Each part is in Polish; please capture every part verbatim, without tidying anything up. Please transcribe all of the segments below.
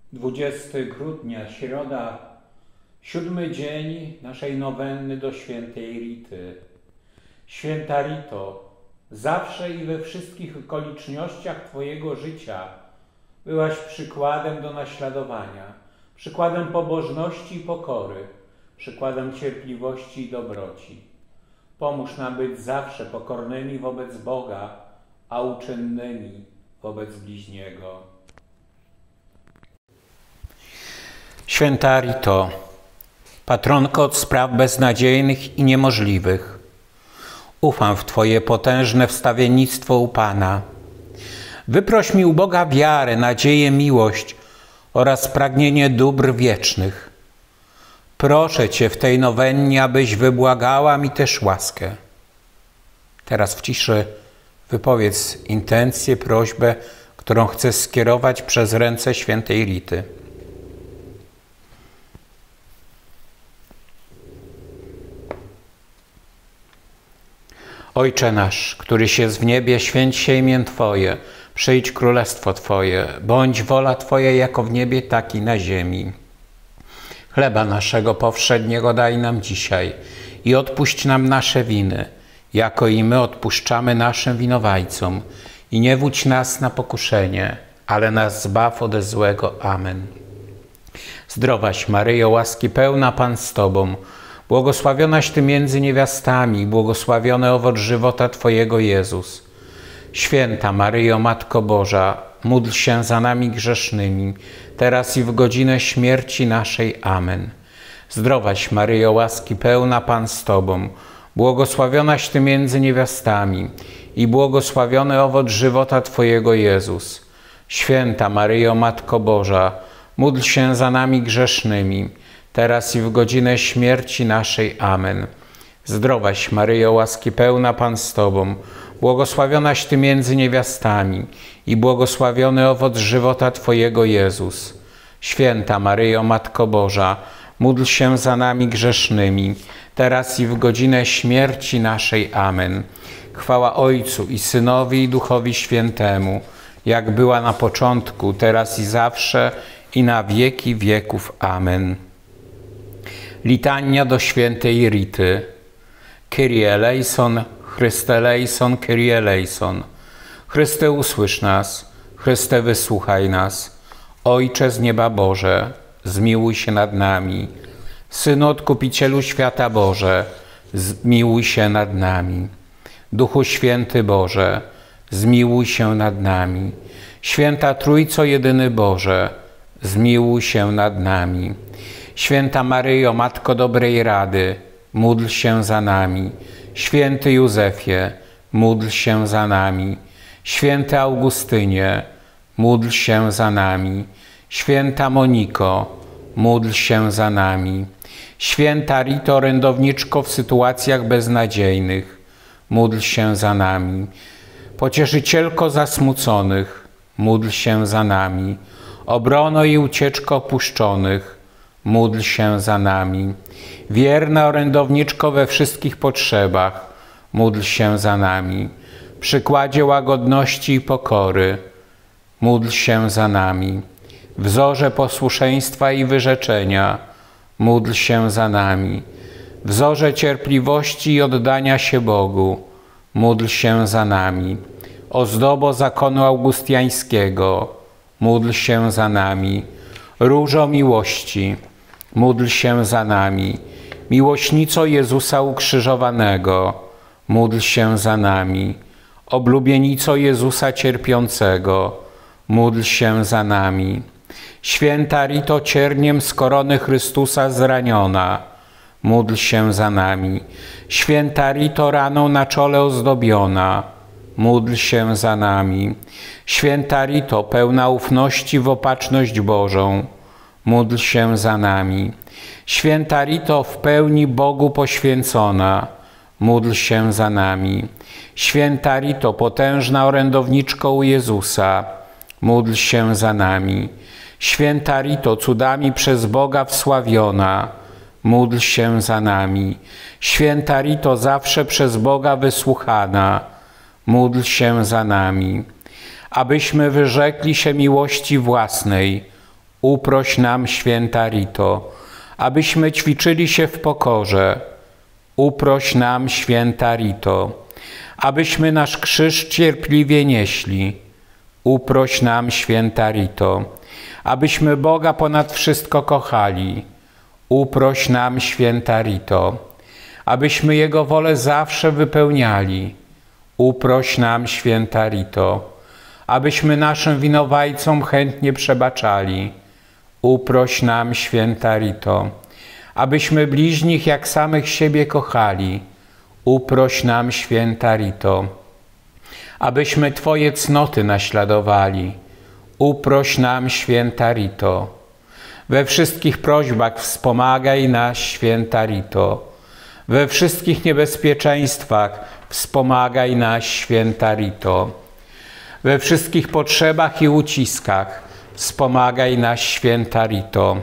dwudziestego grudnia, środa, siódmy dzień naszej nowenny do świętej Rity. Święta Rito, zawsze i we wszystkich okolicznościach Twojego życia byłaś przykładem do naśladowania, przykładem pobożności i pokory, przykładem cierpliwości i dobroci. Pomóż nam być zawsze pokornymi wobec Boga, a uczynnymi wobec bliźniego. Święta Rito, patronko od spraw beznadziejnych i niemożliwych, ufam w Twoje potężne wstawiennictwo u Pana. Wyproś mi u Boga wiarę, nadzieję, miłość oraz pragnienie dóbr wiecznych. Proszę Cię w tej nowennie, abyś wybłagała mi też łaskę. Teraz w ciszy wypowiedz intencję, prośbę, którą chcę skierować przez ręce świętej Rity. Ojcze nasz, któryś jest w niebie, święć się imię Twoje, przyjdź królestwo Twoje, bądź wola Twoja jako w niebie, tak i na ziemi. Chleba naszego powszedniego daj nam dzisiaj i odpuść nam nasze winy, jako i my odpuszczamy naszym winowajcom. I nie wódź nas na pokuszenie, ale nas zbaw ode złego. Amen. Zdrowaś Maryjo, łaski pełna, Pan z Tobą, błogosławionaś Ty między niewiastami, błogosławiony owoc żywota Twojego, Jezus. Święta Maryjo, Matko Boża, módl się za nami grzesznymi, teraz i w godzinę śmierci naszej. Amen. Zdrowaś Maryjo, łaski pełna, Pan z Tobą, błogosławionaś Ty między niewiastami i błogosławiony owoc żywota Twojego, Jezus. Święta Maryjo, Matko Boża, módl się za nami grzesznymi, teraz i w godzinę śmierci naszej. Amen. Zdrowaś Maryjo, łaski pełna, Pan z Tobą, błogosławionaś Ty między niewiastami i błogosławiony owoc żywota Twojego, Jezus. Święta Maryjo, Matko Boża, módl się za nami grzesznymi, teraz i w godzinę śmierci naszej. Amen. Chwała Ojcu i Synowi i Duchowi Świętemu, jak była na początku, teraz i zawsze, i na wieki wieków. Amen. Litania do świętej Rity. Kyrie eleison, Chryste eleison, Kyrie eleison. Chryste, usłysz nas, Chryste, wysłuchaj nas. Ojcze z nieba Boże, zmiłuj się nad nami. Synu Odkupicielu świata Boże, zmiłuj się nad nami. Duchu Święty Boże, zmiłuj się nad nami. Święta Trójco jedyny Boże, zmiłuj się nad nami. Święta Maryjo, Matko dobrej rady, módl się za nami. Święty Józefie, módl się za nami. Święty Augustynie, módl się za nami. Święta Moniko, módl się za nami. Święta Rito, orędowniczko w sytuacjach beznadziejnych, módl się za nami. Pocieszycielko zasmuconych, módl się za nami. Obrono i ucieczko opuszczonych, módl się za nami. Wierna orędowniczko we wszystkich potrzebach, módl się za nami. Przykładzie łagodności i pokory, módl się za nami. Wzorze posłuszeństwa i wyrzeczenia, módl się za nami. Wzorze cierpliwości i oddania się Bogu, módl się za nami. Ozdobo zakonu augustiańskiego, módl się za nami. Różo miłości, módl się za nami. Miłośnico Jezusa ukrzyżowanego, módl się za nami. Oblubienico Jezusa cierpiącego, módl się za nami. Święta Rito, cierniem z korony Chrystusa zraniona, módl się za nami. Święta Rito, raną na czole ozdobiona, módl się za nami. Święta Rito, pełna ufności w opatrzność Bożą, módl się za nami. Święta Rito, w pełni Bogu poświęcona, módl się za nami. Święta Rito, potężna orędowniczko u Jezusa, módl się za nami. Święta Rito, cudami przez Boga wsławiona, módl się za nami. Święta Rito, zawsze przez Boga wysłuchana, módl się za nami. Abyśmy wyrzekli się miłości własnej, Uproś nam, święta Rito, abyśmy ćwiczyli się w pokorze. Uproś nam, święta Rito, abyśmy nasz krzyż cierpliwie nieśli. Uproś nam, święta Rito, abyśmy Boga ponad wszystko kochali. Uproś nam, święta Rito, abyśmy Jego wolę zawsze wypełniali. Uproś nam, święta Rito, abyśmy naszym winowajcom chętnie przebaczali. Uproś nam, święta Rito, abyśmy bliźnich jak samych siebie kochali. Uproś nam, święta Rito, abyśmy Twoje cnoty naśladowali. Uproś nam, święta Rito, we wszystkich prośbach wspomagaj nas, święta Rito, we wszystkich niebezpieczeństwach wspomagaj nas, święta Rito, we wszystkich potrzebach i uciskach wspomagaj nas, święta Rito,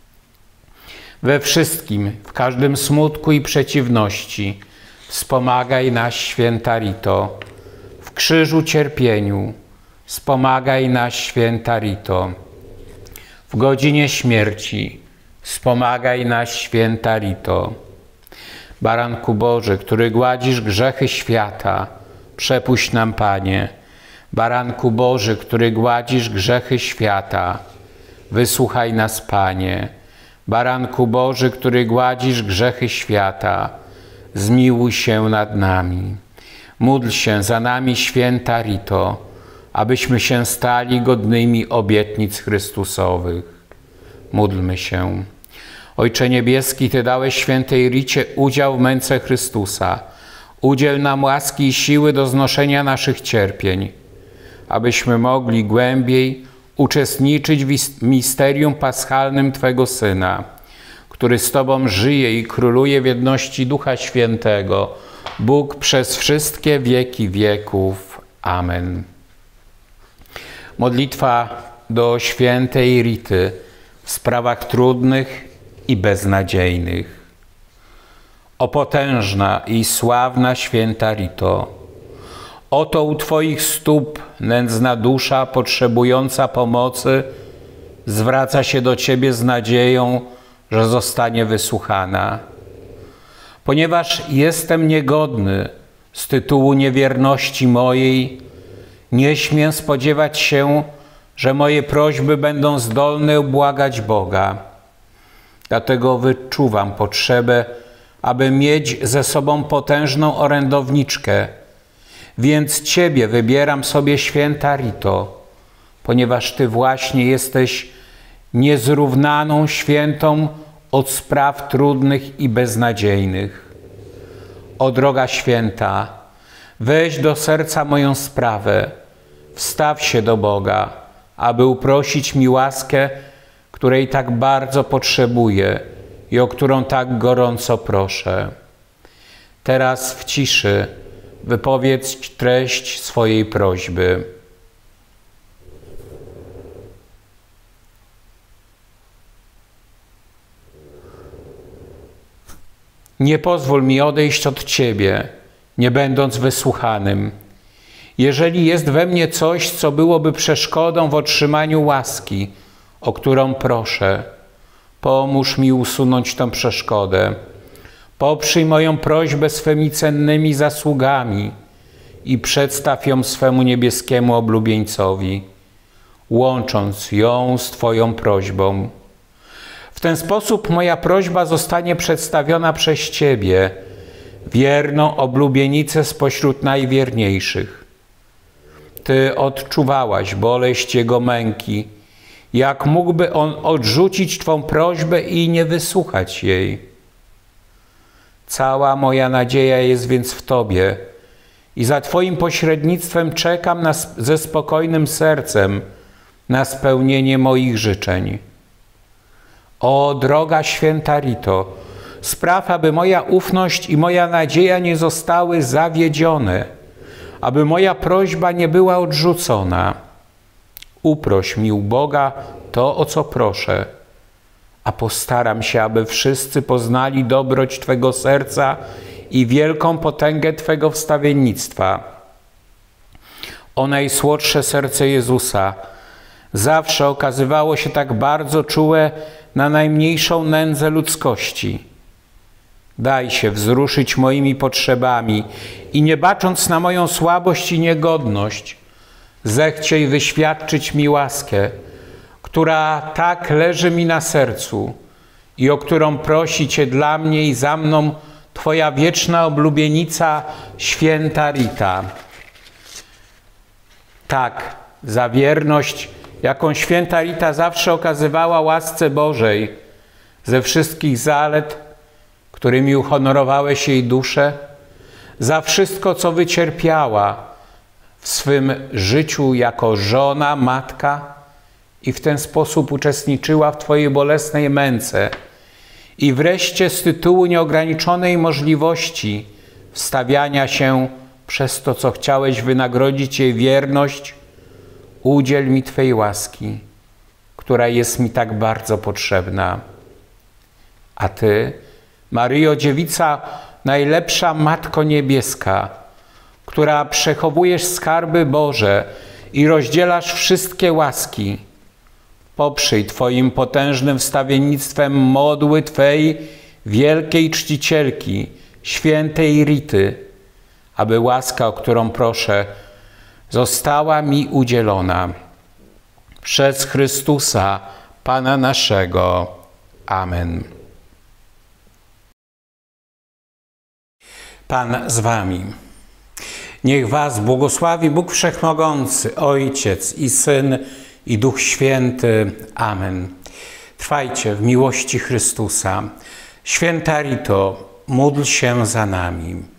we wszystkim, w każdym smutku i przeciwności wspomagaj nas, święta Rito, w krzyżu cierpieniu wspomagaj nas, święta Rito, w godzinie śmierci wspomagaj nas, święta Rito. Baranku Boży, który gładzisz grzechy świata, przepuść nam, Panie. Baranku Boży, który gładzisz grzechy świata, wysłuchaj nas, Panie. Baranku Boży, który gładzisz grzechy świata, zmiłuj się nad nami. Módl się za nami, święta Rito, abyśmy się stali godnymi obietnic Chrystusowych. Módlmy się. Ojcze Niebieski, Ty dałeś świętej Ricie udział w męce Chrystusa. Udziel nam łaski i siły do znoszenia naszych cierpień, abyśmy mogli głębiej uczestniczyć w misterium paschalnym Twego Syna, który z Tobą żyje i króluje w jedności Ducha Świętego, Bóg przez wszystkie wieki wieków. Amen. Modlitwa do świętej Rity w sprawach trudnych i beznadziejnych. O potężna i sławna święta Rito, oto u Twoich stóp nędzna dusza potrzebująca pomocy zwraca się do Ciebie z nadzieją, że zostanie wysłuchana. Ponieważ jestem niegodny z tytułu niewierności mojej, nie śmiem spodziewać się, że moje prośby będą zdolne ubłagać Boga. Dlatego wyczuwam potrzebę, aby mieć ze sobą potężną orędowniczkę. Więc Ciebie wybieram sobie, święta Rito, ponieważ Ty właśnie jesteś niezrównaną świętą od spraw trudnych i beznadziejnych. O droga święta, weź do serca moją sprawę, wstaw się do Boga, aby uprosić mi łaskę, której tak bardzo potrzebuję i o którą tak gorąco proszę. Teraz w ciszy wypowiedz treść swojej prośby. Nie pozwól mi odejść od Ciebie, nie będąc wysłuchanym. Jeżeli jest we mnie coś, co byłoby przeszkodą w otrzymaniu łaski, o którą proszę, pomóż mi usunąć tę przeszkodę. Poprzyj moją prośbę swymi cennymi zasługami i przedstaw ją swemu niebieskiemu oblubieńcowi, łącząc ją z Twoją prośbą. W ten sposób moja prośba zostanie przedstawiona przez Ciebie, wierną oblubienicę spośród najwierniejszych. Ty odczuwałaś boleść Jego męki. Jak mógłby On odrzucić Twą prośbę i nie wysłuchać jej? Cała moja nadzieja jest więc w Tobie i za Twoim pośrednictwem czekam na, ze spokojnym sercem na spełnienie moich życzeń. O droga święta Rito, spraw, aby moja ufność i moja nadzieja nie zostały zawiedzione, aby moja prośba nie była odrzucona. Uproś mi u Boga to, o co proszę, a postaram się, aby wszyscy poznali dobroć Twego serca i wielką potęgę Twego wstawiennictwa. O najsłodsze serce Jezusa, zawsze okazywało się tak bardzo czułe na najmniejszą nędzę ludzkości. Daj się wzruszyć moimi potrzebami i nie bacząc na moją słabość i niegodność, zechciej wyświadczyć mi łaskę, która tak leży mi na sercu i o którą prosi Cię dla mnie i za mną Twoja wieczna oblubienica, święta Rita. Tak, za wierność, jaką święta Rita zawsze okazywała łasce Bożej, ze wszystkich zalet, którymi uhonorowałeś jej duszę, za wszystko, co wycierpiała w swym życiu jako żona, matka i w ten sposób uczestniczyła w Twojej bolesnej męce. I wreszcie z tytułu nieograniczonej możliwości wstawiania się przez to, co chciałeś wynagrodzić jej wierność, udziel mi Twej łaski, która jest mi tak bardzo potrzebna. A Ty, Maryjo, dziewica, najlepsza Matko Niebieska, która przechowujesz skarby Boże i rozdzielasz wszystkie łaski, poprzyj Twoim potężnym wstawiennictwem modły Twej wielkiej czcicielki, świętej Rity, aby łaska, o którą proszę, została mi udzielona. Przez Chrystusa, Pana naszego. Amen. Pan z wami. Niech was błogosławi Bóg Wszechmogący, Ojciec i Syn, i Duch Święty. Amen. Trwajcie w miłości Chrystusa. Święta Rito, módl się za nami.